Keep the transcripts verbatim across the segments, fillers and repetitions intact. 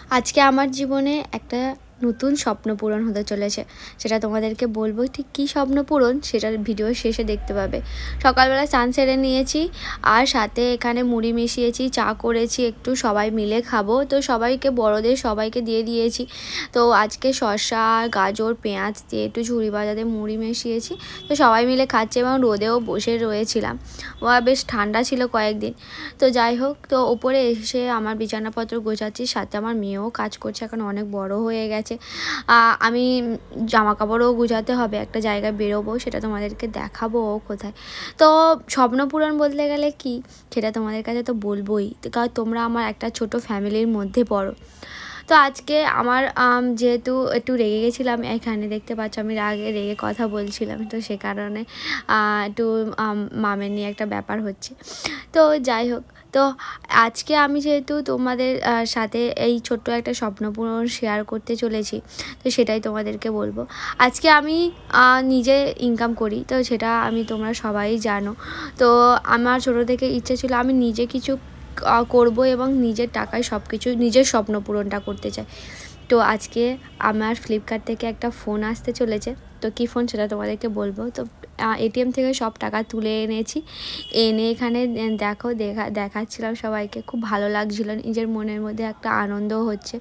আজকে আমার জীবনে একটা নতুন স্বপ্ন পূরণ হতে চলেছে, সেটা তোমাদেরকে বলবো। ঠিক কী স্বপ্ন পূরণ সেটার ভিডিও শেষে দেখতে পাবে। সকালবেলা স্নান সেরে নিয়েছি, আর সাথে এখানে মুড়ি মিশিয়েছি, চা করেছি, একটু সবাই মিলে খাবো। তো সবাইকে, বড়দের সবাইকে দিয়ে দিয়েছি। তো আজকে শসা, গাজর, পেঁয়াজ দিয়ে একটু ঝুড়ি বাজাতে মুড়ি মিশিয়েছি। তো সবাই মিলে খাচ্ছে এবং রোদেও বসে রয়েছিলাম। বেশ ঠান্ডা ছিল কয়েকদিন। তো যাই হোক, তো ওপরে এসে আমার বিছানাপত্র গোছাচ্ছি, সাথে আমার মেয়েও কাজ করছে, এখন অনেক বড় হয়ে গেছে। আমি জামা কাপড়ও গুছাতে হবে, একটা জায়গায় বেরোবো, সেটা তোমাদেরকে দেখাবো কোথায়। তো স্বপ্ন পূরণ বলতে গেলে কি, সেটা তোমাদের কাছে তো বলবোই, কারণ তোমরা আমার একটা ছোট ফ্যামিলির মধ্যে পড়ো। তো আজকে আমার যেহেতু একটু রেগে গেছিলাম, এখানে দেখতে পাচ্ছ আমি রাগে রেগে কথা বলছিলাম, তো সে কারণে একটু মামের নিয়ে একটা ব্যাপার হচ্ছে। তো যাই হোক, তো আজকে আমি যেহেতু তোমাদের সাথে এই ছোট্ট একটা স্বপ্ন পূরণ শেয়ার করতে চলেছি, তো সেটাই তোমাদেরকে বলবো। আজকে আমি নিজে ইনকাম করি, তো সেটা আমি তোমরা সবাই জানো। তো আমার ছোটো থেকে ইচ্ছে ছিল আমি নিজে কিছু করব এবং নিজের টাকায় সব কিছু, নিজের স্বপ্ন পূরণটা করতে চাই। তো আজকে আমার ফ্লিপকার্ট থেকে একটা ফোন আসতে চলেছে। তো কী ফোন সেটা তোমাদেরকে বলবো। তো এটিএম থেকে সব টাকা তুলে এনেছি, এনে এখানে দেখো দেখা দেখাচ্ছিলাম সবাইকে, খুব ভালো লাগছিলো, নিজের মনের মধ্যে একটা আনন্দ হচ্ছে।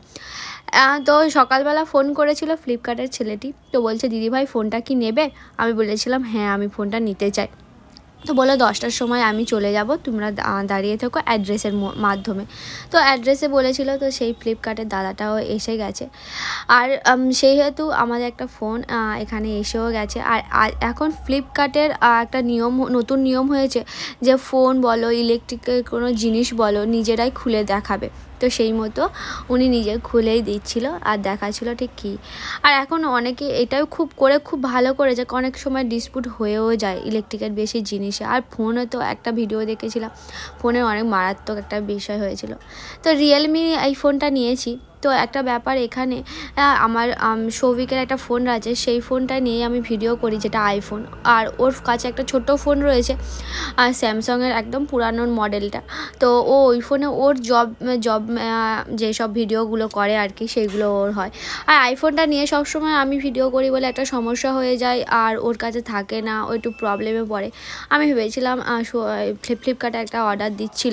তো সকালবেলা ফোন করেছিল ফ্লিপকার্টের ছেলেটি, তো বলছে দিদিভাই ফোনটা কি নেবে? আমি বলেছিলাম হ্যাঁ আমি ফোনটা নিতে চাই। তো বলে দশটার সময় আমি চলে যাব, তোমরা দাঁড়িয়ে থাকো অ্যাড্রেসের মাধ্যমে। তো অ্যাড্রেসে বলেছিল, তো সেই ফ্লিপকার্টের দাদাটাও এসে গেছে। আর সেহেতু আমাদের একটা ফোন এখানে এসেও গেছে। আর এখন ফ্লিপকার্টের একটা নিয়ম, নতুন নিয়ম হয়েছে যে ফোন বলো, ইলেকট্রিকের কোনো জিনিস বলো, নিজেরাই খুলে দেখাবে। তো সেই মতো উনি নিজে খুলেই দিচ্ছিল আর দেখাচ্ছিল ঠিক কী। আর এখন অনেকে এটাও খুব করে খুব ভালো করেছে, অনেক সময় ডিসপুট হয়েও যায় ইলেকট্রিকের বেশি জিনিসে। আর ফোনে তো একটা ভিডিও দেখেছিলাম, ফোনে অনেক মারাত্মক একটা বিষয় হয়েছিল। তো রিয়েলমি এই ফোনটা নিয়েছি। তো একটা ব্যাপার, এখানে আমার সৌভিকের একটা ফোন আছে, সেই ফোনটা নিয়েই আমি ভিডিও করি, যেটা আইফোন। আর ওর কাছে একটা ছোট্ট ফোন রয়েছে, আর স্যামসাংয়ের একদম পুরানো মডেলটা। তো ও ওই ফোনে ওর জব জব যেসব ভিডিওগুলো করে আর কি, সেইগুলো ওর হয়। আর আইফোনটা নিয়ে সবসময় আমি ভিডিও করি বলে একটা সমস্যা হয়ে যায়, আর ওর কাছে থাকে না, ও একটু প্রবলেমে পড়ে। আমি ভেবেছিলাম ফ্লিপকার্টে একটা অর্ডার দিচ্ছিল,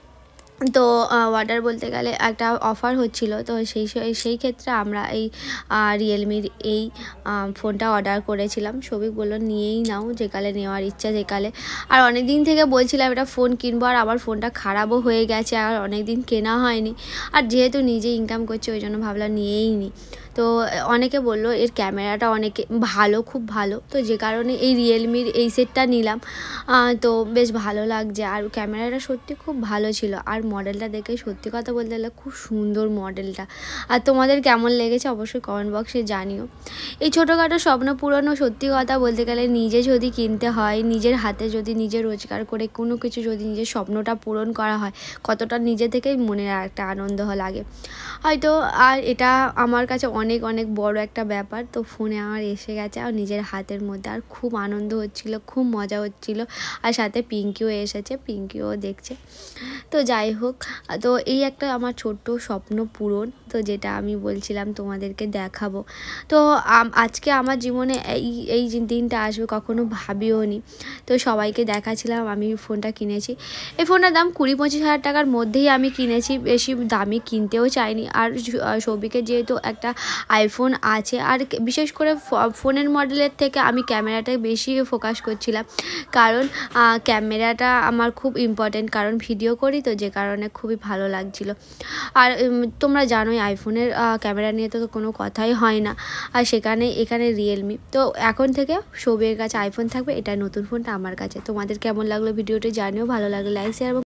তো অর্ডার বলতে গেলে একটা অফার হচ্ছিল। তো সেই সেই ক্ষেত্রে আমরা এই রিয়েলমির এই ফোনটা অর্ডার করেছিলাম। সবিক বললো নিয়েই নাও, যেকালে নেওয়ার ইচ্ছা যেকালে। আর অনেক দিন থেকে বলছিলাম এটা ফোন কিনবো, আর আমার ফোনটা খারাপও হয়ে গেছে, আর অনেক দিন কেনা হয়নি। আর যেহেতু নিজে ইনকাম করছি, ওই জন্য ভাবলাম নিয়েই নিই। তো অনেকে বললো এর ক্যামেরাটা অনেকে ভালো, খুব ভালো। তো যে কারণে এই রিয়েলমির এই সেটটা নিলাম। তো বেশ ভালো লাগছে, আর ক্যামেরাটা সত্যি খুব ভালো ছিল। আর মডেলটা দেখে সত্যি কথা বলতে গেলে খুব সুন্দর মডেলটা। আর তোমাদের কেমন লেগেছে অবশ্যই কমেন্ট বক্সে জানিও। এই ছোটোখাটো স্বপ্ন পূরণও সত্যি কথা বলতে গেলে নিজে যদি কিনতে হয়, নিজের হাতে যদি নিজে রোজগার করে কোনো কিছু যদি নিজের স্বপ্নটা পূরণ করা হয়, কতটা নিজে থেকেই মনের একটা আনন্দ লাগে হয়তো। আর এটা আমার কাছে অনেক অনেক বড় একটা ব্যাপার। তো ফোনে আমার এসে গেছে, আর নিজের হাতের মধ্যে, আর খুব আনন্দ হচ্ছিল, খুব মজা হচ্ছিল। আর সাথে পিঙ্কিও এসেছে, পিঙ্কিও দেখছে। তো যাই হোক, তো এই একটা আমার ছোট্ট স্বপ্ন পূরণ, তো যেটা আমি বলছিলাম তোমাদেরকে দেখাবো। তো আজকে আমার জীবনে এই এই দিনটা আসবে কখনো ভাবিও নি। তো সবাইকে দেখাচ্ছিলাম আমি ফোনটা কিনেছি। এই ফোনটার দাম কুড়ি পঁচিশ হাজার টাকার মধ্যেই আমি কিনেছি, বেশি দামি কিনতেও চাইনি। আর সৌভিকের যেহেতু একটা আইফোন আছে, আর বিশেষ করে ফোনের মডেলের থেকে আমি ক্যামেরাটাই বেশি ফোকাস করছিলাম, কারণ ক্যামেরাটা আমার খুব ইম্পর্টেন্ট, কারণ ভিডিও করি, তো যে কারণে খুবই ভালো লাগছিল। আর তোমরা জানোই আইফোনের ক্যামেরা নিয়ে তো কোনো কথাই হয় না। আর সেখানে এখানে রিয়েলমি, তো এখন থেকে সৌভিকের কাছে আইফোন থাকবে, এটা নতুন ফোনটা আমার কাছে। তোমাদের কেমন লাগলো ভিডিওটি জানিও, ভালো লাগলে লাইক শেয়ার